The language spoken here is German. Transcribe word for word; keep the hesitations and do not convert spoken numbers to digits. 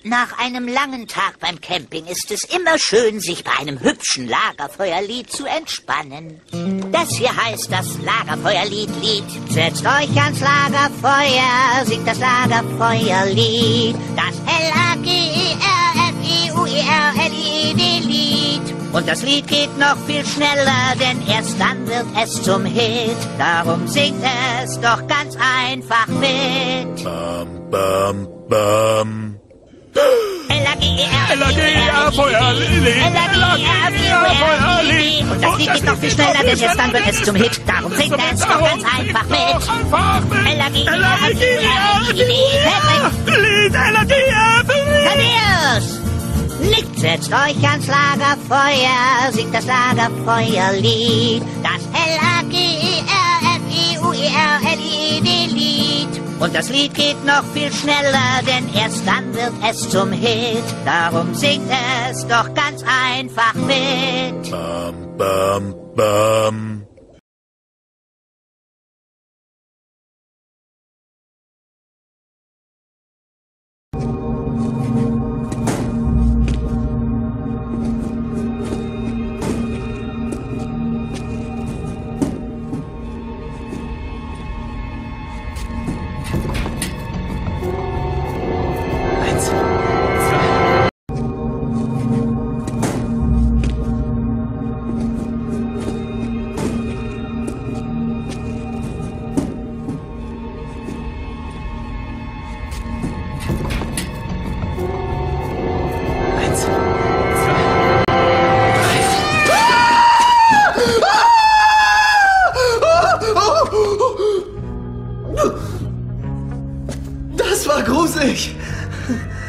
Nach einem langen Tag beim Camping ist es immer schön, sich bei einem hübschen Lagerfeuerlied zu entspannen. Das hier heißt das Lagerfeuerlied-Lied. Setzt euch ans Lagerfeuer, singt das Lagerfeuerlied. Das L A G E R F E U E R L I D-Lied. Und das Lied geht noch viel schneller, denn erst dann wird es zum Hit. Darum singt es doch ganz einfach mit. Bam, bam, bam. L A G E R L A G E R Feuerlied. L A G E R Feuerlied. Und das Lied geht noch viel schneller, denn erst dann wird es zum Hit. Darum singt es doch ganz einfach mit. L A G E R Feuerlied. Lied, L A G E R Thaddeus! Liegt, setzt euch ans Lagerfeuer, singt das Lagerfeuerlied. Das L A G E R F E U E R L I D-Lied. Und das Lied geht noch viel schneller, denn erst dann wird es zum Hit. Darum singt es doch ganz einfach mit. Bam, bam, bam. Das war gruselig.